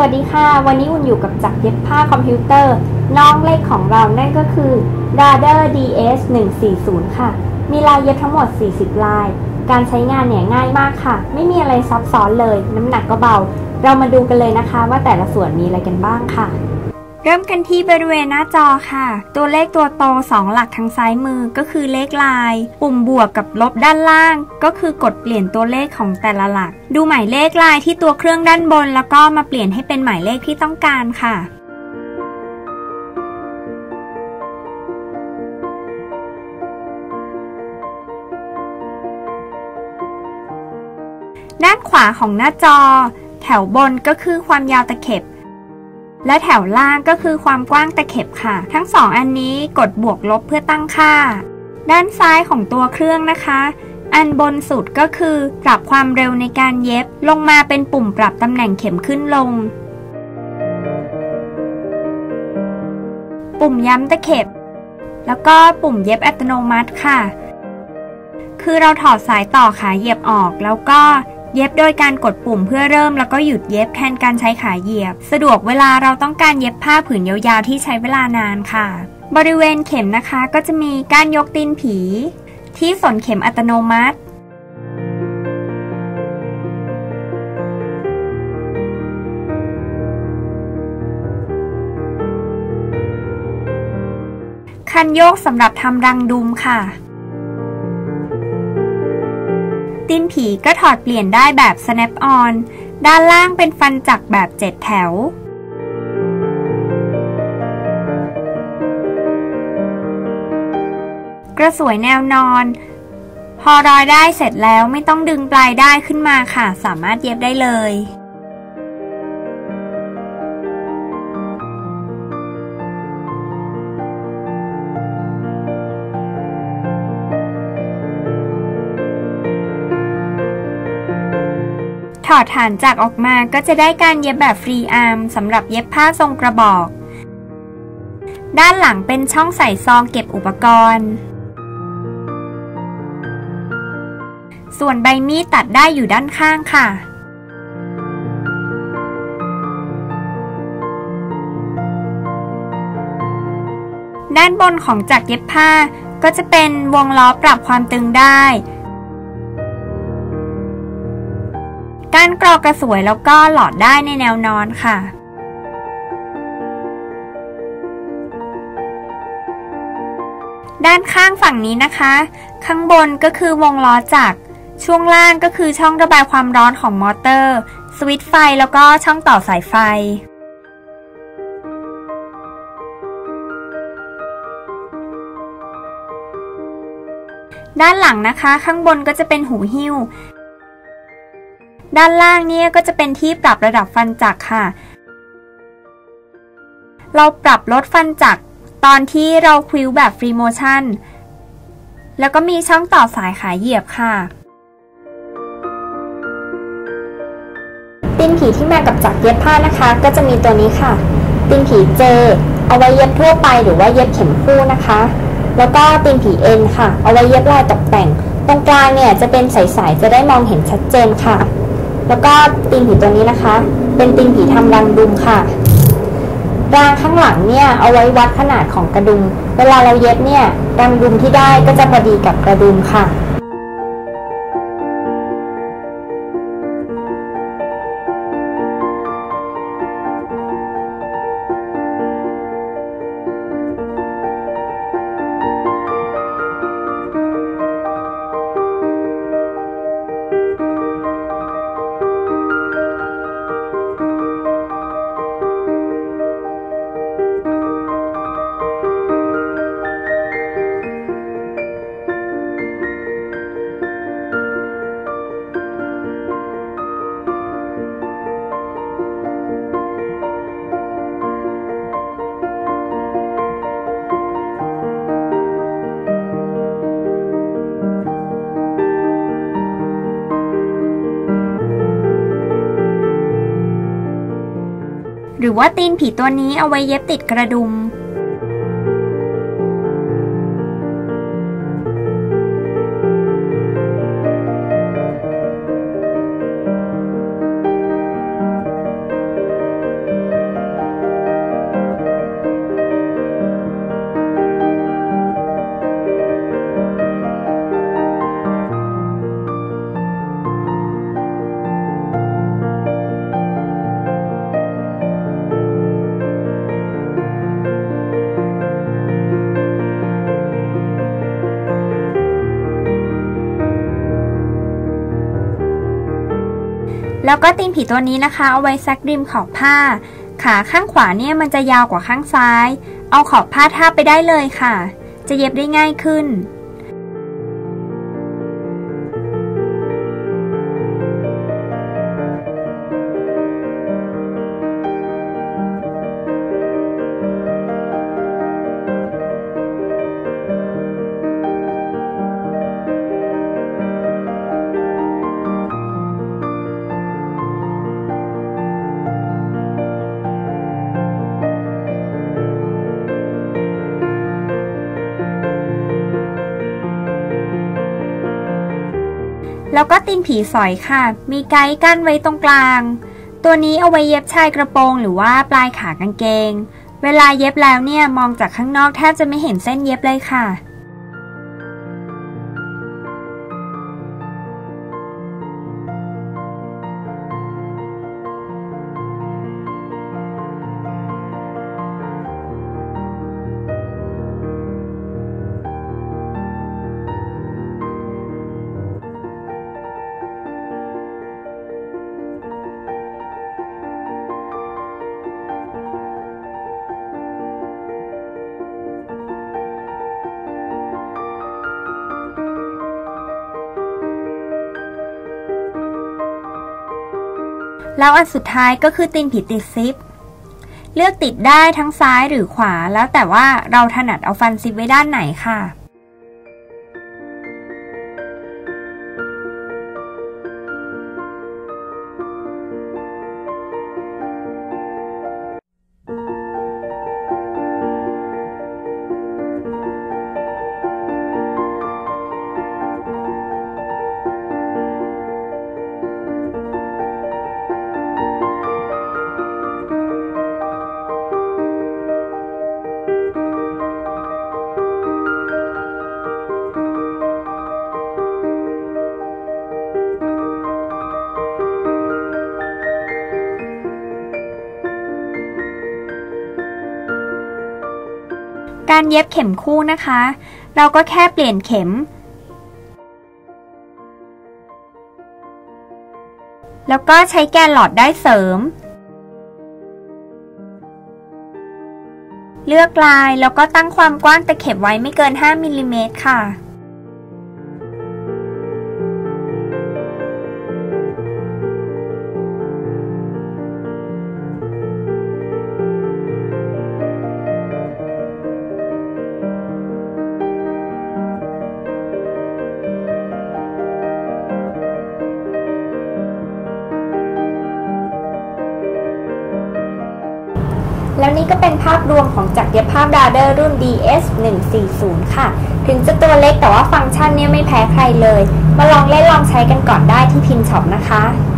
วัสดีค่ะวันนี้อุ่นอยู่กับจักรเย็บผ้าคอมพิวเตอร์น้องเล็กของเรานั่นก็คือ Radar DS 140ค่ะมีลายเย็บทั้งหมด40ลายการใช้งานเนี่ยง่ายมากค่ะไม่มีอะไรซับซ้อนเลยน้ำหนักก็เบาเรามาดูกันเลยนะคะว่าแต่ละส่วนมีอะไรกันบ้างค่ะเริ่มกันที่บริเวณหน้าจอค่ะตัวเลขตัวโต2หลักทางซ้ายมือก็คือเลขลายปุ่มบวกกับลบด้านล่างก็คือกดเปลี่ยนตัวเลขของแต่ละหลักดูหมายเลขลายที่ตัวเครื่องด้านบนแล้วก็มาเปลี่ยนให้เป็นหมายเลขที่ต้องการค่ะด้านขวาของหน้าจอแถวบนก็คือความยาวตะเข็บและแถวล่างก็คือความกว้างตะเข็บค่ะทั้ง2อันนี้กดบวกลบเพื่อตั้งค่าด้านซ้ายของตัวเครื่องนะคะอันบนสุดก็คือปรับความเร็วในการเย็บลงมาเป็นปุ่มปรับตำแหน่งเข็มขึ้นลงปุ่มย้ำตะเข็บแล้วก็ปุ่มเย็บอัตโนมัติค่ะคือเราถอดสายต่อขาเหยียบออกแล้วก็เย็บโดยการกดปุ่มเพื่อเริ่มแล้วก็หยุดเย็บแทนการใช้ขาเหยียบสะดวกเวลาเราต้องการเย็บผ้าผืนยาวๆที่ใช้เวลานานค่ะบริเวณเข็มนะคะก็จะมีก้านยกตีนผีที่สนเข็มอัตโนมัติคันโยกสำหรับทำรังดุมค่ะตีนผีก็ถอดเปลี่ยนได้แบบ snap on ด้านล่างเป็นฟันจักรแบบ7แถวกระสวยแนวนอนพอร้อยได้เสร็จแล้วไม่ต้องดึงปลายได้ขึ้นมาค่ะสามารถเย็บได้เลยถอดฐานจักรออกมาก็จะได้การเย็บแบบฟรีอาร์มสำหรับเย็บผ้าทรงกระบอกด้านหลังเป็นช่องใส่ซองเก็บอุปกรณ์ส่วนใบมีดตัดได้อยู่ด้านข้างค่ะด้านบนของจักรเย็บผ้าก็จะเป็นวงล้อปรับความตึงได้ก้านกรอกกระสวยแล้วก็หลอดได้ในแนวนอนค่ะด้านข้างฝั่งนี้นะคะข้างบนก็คือวงล้อจักรช่วงล่างก็คือช่องระบายความร้อนของมอเตอร์สวิตช์ไฟแล้วก็ช่องต่อสายไฟด้านหลังนะคะข้างบนก็จะเป็นหูหิ้วด้านล่างเนี่ยก็จะเป็นที่ปรับระดับฟันจักรค่ะเราปรับลดฟันจักรตอนที่เราควิลแบบฟรีโมชั่นแล้วก็มีช่องต่อสายขาเหยียบค่ะตีนผีที่มากับจักรเย็บผ้านะคะก็จะมีตัวนี้ค่ะตีนผีเจเอาไว้เย็บทั่วไปหรือว่าเย็บเข็มคู่นะคะแล้วก็ตีนผีเอ็นค่ะเอาไว้เย็บลายตกแต่งตรงกลางเนี่ยจะเป็นใสๆจะได้มองเห็นชัดเจนค่ะแล้วก็ตีนผีตัวนี้นะคะเป็นตีนผีทำรังดุมค่ะรางข้างหลังเนี่ยเอาไว้วัดขนาดของกระดุมเวลาเราเย็บเนี่ยรังดุมที่ได้ก็จะพอดีกับกระดุมค่ะหรือว่าตีนผีตัวนี้เอาไว้เย็บติดกระดุม ดแล้วก็ตีนผีตัวนี้นะคะเอาไว้ซักริมขอบผ้าขาข้างขวาเนี่ยมันจะยาวกว่าข้างซ้ายเอาขอบผ้าทาบไปได้เลยค่ะจะเย็บได้ง่ายขึ้นแล้วก็ตีนผีสอยค่ะมีไกด์กั้นไว้ตรงกลางตัวนี้เอาไว้เย็บชายกระโปรงหรือว่าปลายขากางเกงเวลาเย็บแล้วเนี่ยมองจากข้างนอกแทบจะไม่เห็นเส้นเย็บเลยค่ะแล้วอันสุดท้ายก็คือตีนผีติดซิปเลือกติดได้ทั้งซ้ายหรือขวาแล้วแต่ว่าเราถนัดเอาฟันซิปไว้ด้านไหนค่ะการเย็บเข็มคู่นะคะเราก็แค่เปลี่ยนเข็มแล้วก็ใช้แกนหลอดได้เสริมเลือกลายแล้วก็ตั้งความกว้างตะเข็บไว้ไม่เกิน5มิลลิเมตรค่ะแล้วนี่ก็เป็นภาพรวมของจักรเย็บผ้าบราเดอร์รุ่น DS140 ค่ะถึงจะตัวเล็กแต่ว่าฟังก์ชันเนี่ยไม่แพ้ใครเลยมาลองเล่นลองใช้กันก่อนได้ที่พินช็อปนะคะ